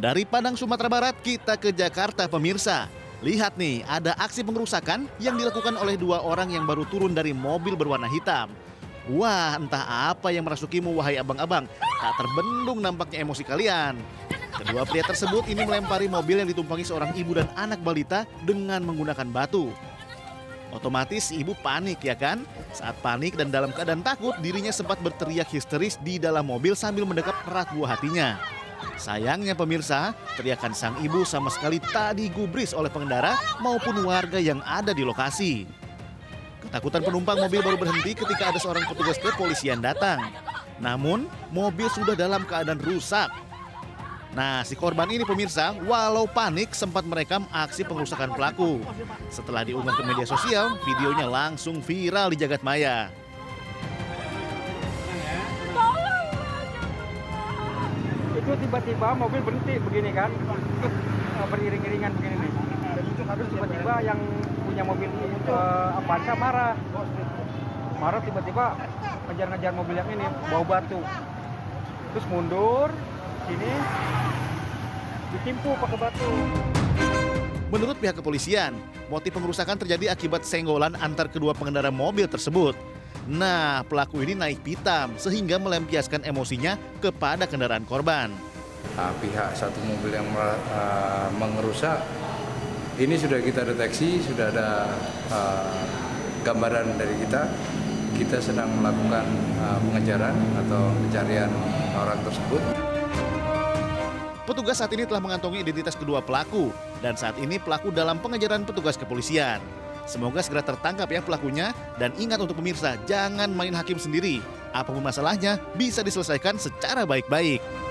Dari Padang, Sumatera Barat, kita ke Jakarta, pemirsa. Lihat nih, ada aksi pengerusakan yang dilakukan oleh dua orang yang baru turun dari mobil berwarna hitam. Wah, entah apa yang merasukimu, wahai abang-abang. Tak terbendung nampaknya emosi kalian. Kedua pria tersebut ini melempari mobil yang ditumpangi seorang ibu dan anak balita dengan menggunakan batu. Otomatis ibu panik, ya kan? Saat panik dan dalam keadaan takut, dirinya sempat berteriak histeris di dalam mobil sambil mendekap erat buah hatinya. Sayangnya pemirsa, teriakan sang ibu sama sekali tak digubris oleh pengendara maupun warga yang ada di lokasi. Ketakutan penumpang mobil baru berhenti ketika ada seorang petugas kepolisian datang. Namun, mobil sudah dalam keadaan rusak. Nah, si korban ini pemirsa, walau panik sempat merekam aksi pengerusakan pelaku. Setelah diunggah ke media sosial, videonya langsung viral di jagat maya. Itu tiba-tiba mobil berhenti begini kan, beriring-iringan begini nih. Terus tiba-tiba yang punya mobil Avanza marah tiba-tiba ngejar-ngejar mobil yang ini, bawa batu. Terus mundur, sini ditimpu pakai batu. Menurut pihak kepolisian, motif pengerusakan terjadi akibat senggolan antar kedua pengendara mobil tersebut. Nah, pelaku ini naik pitam sehingga melampiaskan emosinya kepada kendaraan korban. Pihak satu mobil yang mengerusak, ini sudah kita deteksi, sudah ada gambaran dari kita. Kita sedang melakukan pengejaran atau pencarian orang tersebut. Petugas saat ini telah mengantongi identitas kedua pelaku dan saat ini pelaku dalam pengejaran petugas kepolisian. Semoga segera tertangkap ya pelakunya, dan ingat untuk pemirsa, jangan main hakim sendiri. Apapun masalahnya bisa diselesaikan secara baik-baik.